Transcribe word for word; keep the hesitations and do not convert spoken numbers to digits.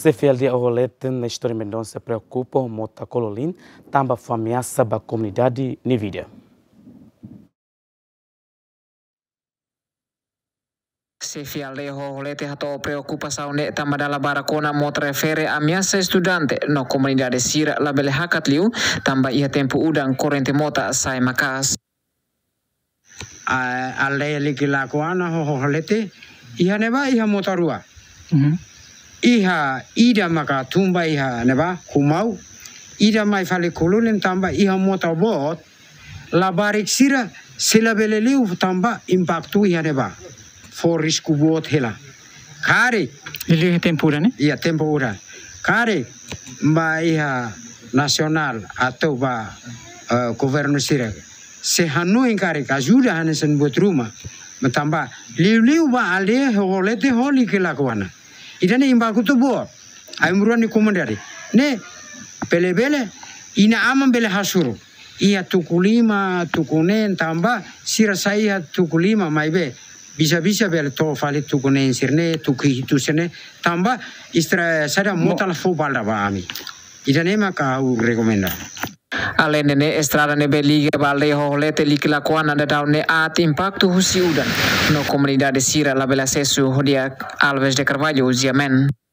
C F L D Rolete na história Mendonça preocupa o Mota Cololin, também ameaça a comunidade na vida. C F L D Rolete hato preocupação ne tamadala barakona mot refere ameaça estudante no comunidade sira labele hakatliu tamba ia tempo udang korente mota sai makas. A lei liki lakoana Rolete iha neba iha motarua. Iha ida maka tumba iha neba kumau ida mai fale kululen tamba iha mota bot la barik sira sila beleliu tamba impactu iha neba for risku bot hela kare Ili tempo ne? Iya tempo ura kare mba iha nasional atau ba uh, governo sira se hanu kare kajuda hanesen buat rumah mentamba liu-liu ba ale Rolete holi kelakuana idane imbaku tu buat ayumruan ni komandari ne bele-bele ina amam bele hasuru iya tukulima tukunen tamba sira saya tukulima maibe bisa-bisa bele to fali tukunen sirne tuki itu sene tamba istra sada motal fobal ba ami idane maka u rekomenda Ale nene estrada ne belige balde Rolete likila kuana da daun ne at impacto husi udan no comunidade sira la bela sesu hodia Alves de Carvalho Ziamen.